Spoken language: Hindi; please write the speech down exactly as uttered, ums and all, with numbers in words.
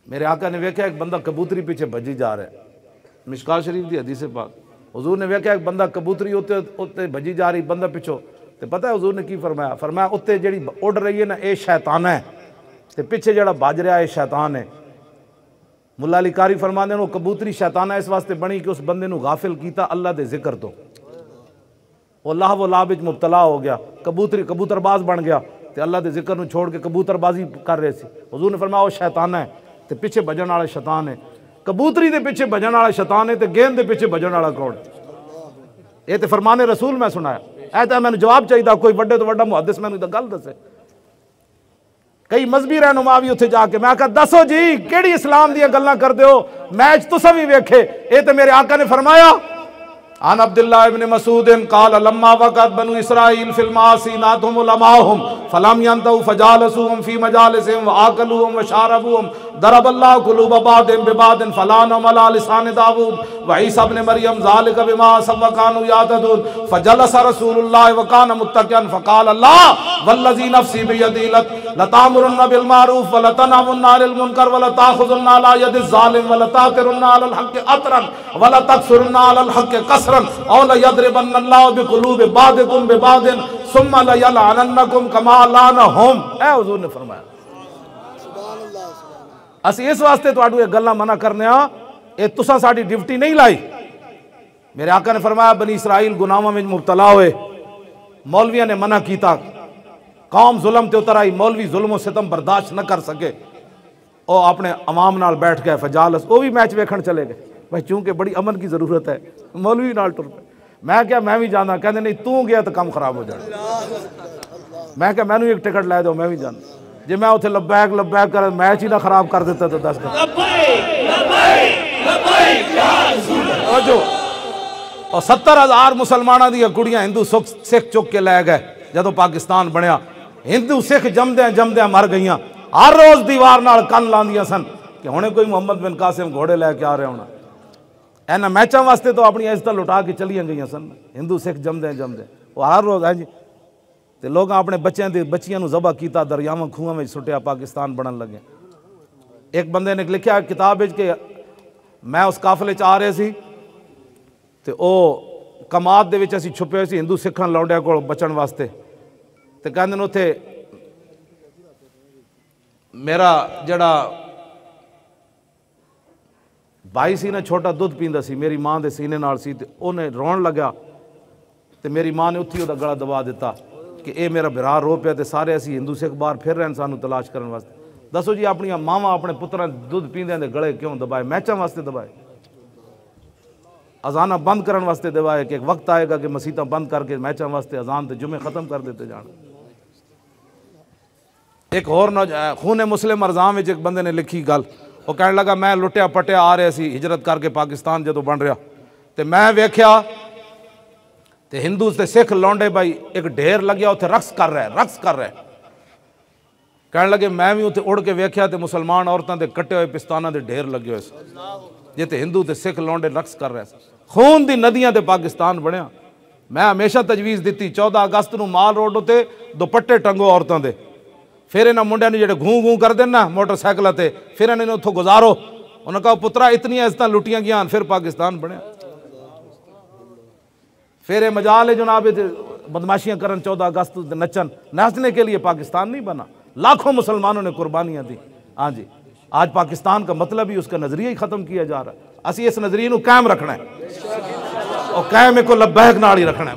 मेरे आका ने वेख्या एक बंदा कबूतरी पीछे भजी जा रहा है, मिशकात शरीफ की हदीस पाक। हुजूर ने वेख्या एक बंदा कबूतरी उत्ते उत्ते भजी जा रही, बंदा पिछो, तो पता है हुजूर ने की फरमाया? फरमाया उत्ते जेड़ी उड़ रही है ना ये शैतान है, तो पिछे जेड़ा भज रहा है शैतान है। मुल्ला अली कारी फरमाते हैं कबूतरी शैतान है इस वास्ते बनी कि उस बंदे नू गाफिल कीता अल्लाह दे जिक्र तो, वो लाह वो लाभ विच मुबतला हो गया, कबूतरी कबूतरबाज बन गया, तो अल्लाह के जिक्र नू छोड़ के कबूतरबाजी कर रहे थे। हुजूर ने फरमाया वो शैतान है, तो पिछे भजन वाला शैतान है। कबूतरी के पिछे भजन वाला शैतान है, तो गेंद के पिछे भजन वाला कौन? ये तो फरमाने रसूल मैं सुनाया। ऐ तो मैंने जवाब चाहिए, कोई बड़े तो बड़ा मुहद्दिस मैंने तो गल दसे। कई मजहबी रहनुमा भी उत्थे जाके मैं आखा दसो जी केड़ी इस्लाम दी गल्लां करदे हो, मैच तुसां भी वेखे। ये तो मेरे आका ने फरमाया अन अब्दुल्लाह इब्न मसूद क़ाल लम्मा वक़त बनु इस्राईल फिल मासी नातहुम उलमाहुम फलम यंतहु फजालसुहुम फी मजालिसिहिम व आकलुहुम व शारबुहुम दरबल्लाहु कुलूब बादिन बिबादिन फलानहुम अला लिसान दाऊद व ईसा इब्न मरियम ज़ालिका बिमा सवकानु यातदून फजलस रसूलुल्लाह व कान मुत्तकियन फक़ाल अल्लाह वल्लज़ी नफ्सी बियदी लतामुरुन्न बिल मारूफ व लतनहुन्न अनिल मुनकर व लताखुजुन्न अला यदिज़ ज़ालिम व लतातिरुन्न अलल हक़्क़ि अतरन व लतकसुरुन्न अलल हक़्क़ि कसरन औ लयद्रिबन्न अल्लाहु बिक़ुलूबि बादिकुम बिबादिन सुम्मा लयलअनन्नकुम कमा लानहुम। ऐ हुजूर ने फरमाया असी इस वास्ते तुहाडू ये गल्लां मना करने आ, ये तुसां साडी ड्यूटी नहीं लाई। मेरे आका ने फरमाया बनी इसराइल गुनाहों में मुबतला हुए, मौलवियों ने मना किया, कौम जुल्म ते उतर आई, मौलवी जुल्म सितम बर्दाश्त न कर सके, और अपने अवाम नाल बैठ गए फजालस, वो भी मैच वेखण चले गए भाई चूंकि बड़ी अमन की जरूरत है, मौलवी नाल टुर पे। मैं क्या मैं भी जाना, कहते नहीं तू गया तो काम खराब हो जाना। मैं क्या मैनू एक टिकट लै दो मैं भी जाना, जे मैं उथे लब्बैक लब्बैक कर मैच ही ना खराब कर देता तो दस जो और सत्तर हजार मुसलमाना दी कुड़ियां हिंदू सिख चुक के लै गए। जदों पाकिस्तान बनया हिंदू सिख जमद्या जमद्या मर गई, हर रोज दीवार नाल कन लांदियां सन कि हुणे कोई मुहम्मद बिन कासिम घोड़े लैके आ रहे होना। इन्हां मैचों वास्ते तो अपनी इज्जत लुटा के चलियां गई सन, हिंदू सिख जमदे जमदे वो हर रोज है जी। तो लोग अपने बच्चों की बच्चियों को जबा किया, दरियावां खूहां में सुटिया, पाकिस्तान बनन लगे। एक बंदे ने लिखा किताब कि मैं उस काफले च आ रहे सी तो वह कमाद दे विच असीं छुपे हुए सी हिंदू सिखां लौंडिया को बचन वास्ते। तो कहंदे उत्थे मेरा जड़ा भाई सी ना छोटा दुध पींदा सी, मेरी मां दे सीने नाल सी, ते उन्हें रोन लगा तो मेरी मां ने उत्थे उहदा गला दबा दिता कि ये मेरा बिरा रो पिया, तो सारे असीं हिंदू सिख बाहर फिर रहे सानू तलाश करने वास्ते। दसो जी अपन मावां अपने पुत्रां दुध पींदे दे गले क्यों दबाए? मैचां वास्ते दबाए, अजाना बंद करने वास्ते दबाए कि एक वक्त आएगा कि मसीतां बंद करके मैचां वास्ते अजान ते जुमे खत्म कर देते जान। एक होर नौज खून मुस्लिम अरजाम एक बंदे ने लिखी गल, वो कहने लगा मैं लुटिया पटिया आ रहा सी हिजरत करके पाकिस्तान जो बन रहा, तो मैं वेख्या तो हिंदू ते सिख लौंडे भाई एक ढेर लग्या उत्थे रक्स कर रहा है रक्स कर रहा है। कहने लगे मैं भी उत्थे उड़ के वेख्या तो मुसलमान औरतों के कट्टे हुए पिस्ताना के ढेर लगे हुए जे ते हिंदू ते सिख लौंडे रक्स कर रहे। खून दी नदियां ते पाकिस्तान बनया। मैं हमेशा तजवीज़ दी चौदह अगस्त को माल रोड उत्ते दुपट्टे टंगो औरतों के, फिर इन्होंने मुंडिया ने जो घूं घूं कर देना मोटरसाइकिल से, फिर इन्हें उतों गुजारो। उन्होंने कहा पुत्रा इतनी इज्जत लुटियां गया, फिर पाकिस्तान बनया। फिर ये मजाल है जनाब बदमाशियां करन चौदह अगस्त नचन, नाचने के लिए पाकिस्तान नहीं बना, लाखों मुसलमानों ने कुर्बानियां दी। हाँ जी, आज पाकिस्तान का मतलब ही उसका नजरिया ही खत्म किया जा रहा है। असी इस नजरिए को कायम रखना है और कायम को लब्बैक नाल ही रखना है।